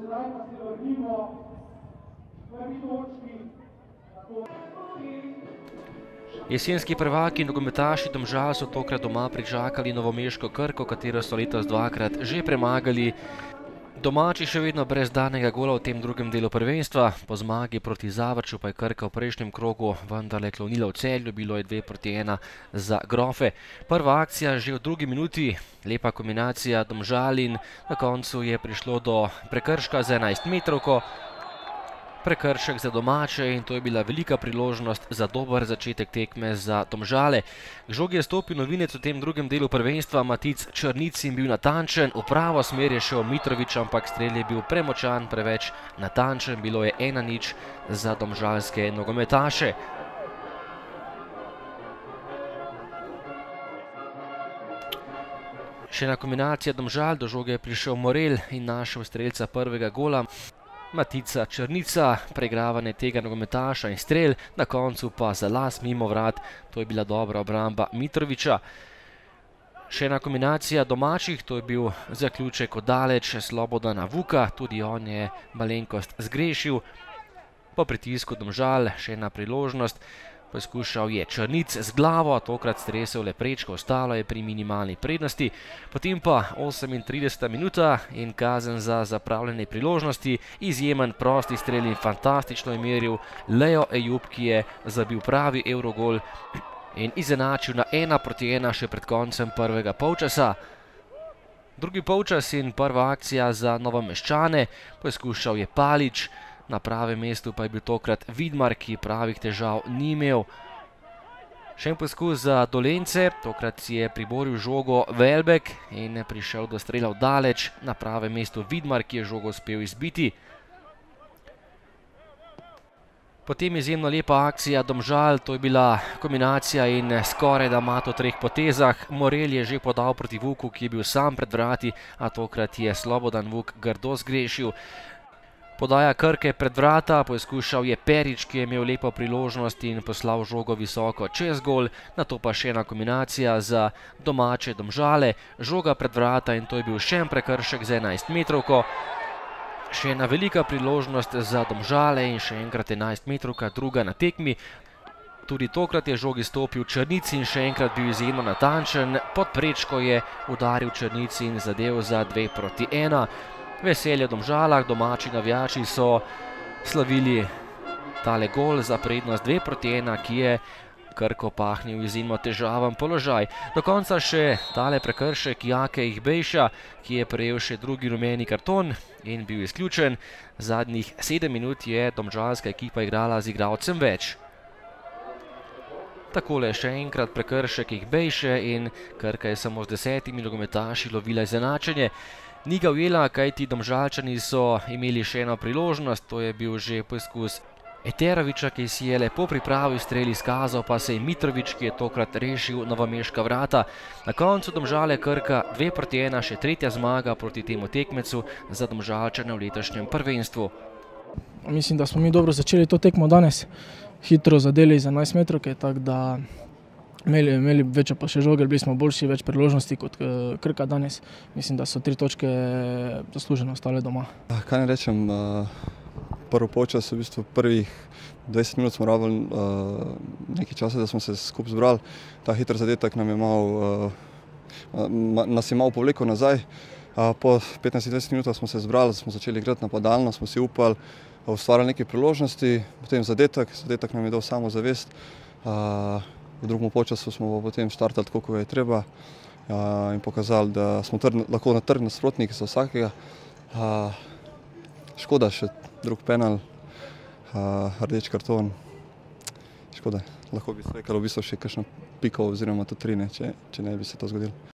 sedaj pa se vrnimo prvi točki. Jesenski prvaki in nogometaši Domžal so tokrat doma pričakali novomeško Krko, katero so letos dvakrat že premagali. Domači še vedno brez danega gola v tem drugem delu prvenstva. Po zmagi proti Zavrču pa je Krka v prejšnjem krogu vendarle klonila v Celju, bilo je 2:1 za Grofe. Prva akcija že v drugi minuti, lepa kombinacija Domžal in na koncu je prišlo do prekrška za 11-metrovko. Prekršek za domače in to je bila velika priložnost za dober začetek tekme za Domžale. K žogi je stopil novinec v tem drugem delu prvenstva Matic Črnic in bil natančen. V pravo smer je šel Mitrović, ampak strel je bil premočan, preveč natančen. Bilo je 1:0 za domžalske nogometaše. Še ena kombinacija Domžal, do žoge je prišel Morel in našel strelca prvega gola. Matica Črnica, preigravanje tega nogometaša in strel, na koncu pa za las mimo vrat, to je bila dobra obramba Mitrovića. Še ena kombinacija domačih, to je bil zaključek oddaleč Slobodana Vuka, tudi on je malenkost zgrešil. Po pritisku Domžal še ena priložnost, poskušal je Črnic z glavo, tokrat stresel le prečko, ostalo je pri minimalni prednosti. Potem pa 38. minuta in kazen za zapravljene priložnosti, izjemen prosti strel in fantastično je meril Leo Ejup, ki je zabil pravi evrogol in izenačil na 1:1 še pred koncem prvega polčasa. Drugi polčas in prva akcija za Novomeščane, poskušal je Palić, na pravem mestu pa je bil tokrat Vidmar, ki pravih težav ni imel. Še en poskus za Dolenjce, tokrat si je priboril žogo Velbek in prišel do strela daleč, na pravem mestu Vidmar, ki je žogo uspel izbiti. Potem izjemno lepa akcija Domžal, to je bila kombinacija in skoraj da mat v 3 potezah. Morel je že podal proti Vuku, ki je bil sam pred vrati, a tokrat je Slobodan Vuk grdo zgrešil. Podaja Krke pred vrata, poskušal je Perić, ki je imel lepo priložnost in poslal žogo visoko čez gol, nato pa še ena kombinacija za domače Domžale, žoga pred vrata in to je bil še en prekršek za 11-metrovko. Še ena velika priložnost za Domžale in še enkrat 11-metrovka, druga na tekmi. Tudi tokrat je žogi stopil Črnic in še enkrat bil izjemno natančen, pod prečko je udaril Črnic in zadev za 2:1. Veselje v Domžalah, domači navijači so slavili tale gol za prednost 2:1, ki je Krko pahnil izjemno težaven položaj. Do konca še tale prekršek Jake Ihbejša, ki je prejel še drugi rumeni karton in bil izključen. Zadnjih 7 minut je domžalska ekipa igrala z igralcem več. Takole še enkrat prekršek Ihbejše in Krka je samo z 10 nogometaši lovila izenačenje. Ni ga ujela, kajti Domžalčani so imeli še eno priložnost, to je bil že poskus Eterovića, ki si je lepo pripravil strel, izkazal pa se je Mitrović, ki je tokrat rešil novomeška vrata. Na koncu Domžale Krka 2:1, še tretja zmaga proti temu tekmecu za Domžalčane v letošnjem prvenstvu. Mislim, da smo mi dobro začeli to tekmo danes, hitro zadeli iz 11-metrovke, tako da imeli večjo pa še žoge, bili smo boljši, več priložnosti kot Krka danes. Mislim, da so 3 točke zasluženo ostale doma. Kaj ne rečem, prvi polčas, v bistvu prvih 20 minut smo rabili nekaj časa, da smo se skupaj zbrali. Ta hiter zadetek nas je malo povlekel nazaj. Po 15-20 minutah smo se zbrali, smo začeli igrati napadalno, smo si upali, ustvarjali nekaj priložnosti, potem zadetek nam je dal samozavest. V drugem polčasu smo potem štartali tako, kot je treba in pokazali, da smo lahko trden nasprotnik za vsakega. Škoda, še drug penal, rdeč karton. Škoda, lahko bi se rekalo v bistvu še kakšno piko oziroma tudi 3, če ne bi se to zgodilo.